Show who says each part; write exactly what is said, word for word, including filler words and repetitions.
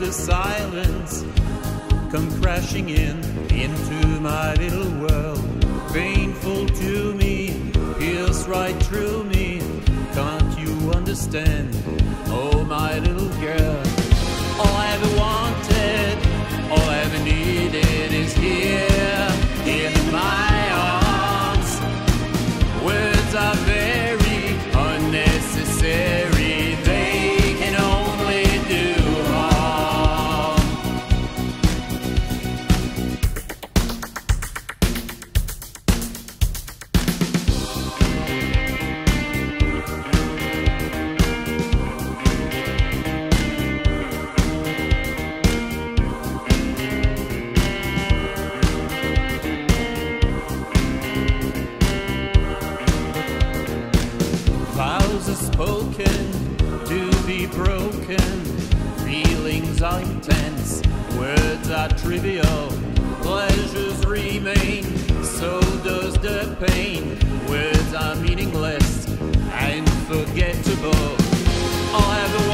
Speaker 1: the silence come crashing in into my little world. Painful to me, pierce right through me. Can't you understand? Oh, my little girl. All I ever wanted, all I ever needed is here in my arms. Words are very unnecessary. They can only do harm. Vows are spoken to be broken. Feelings are intense, words are trivial. Pleasures remain, so does the pain. Words are meaningless and forgettable. All I ever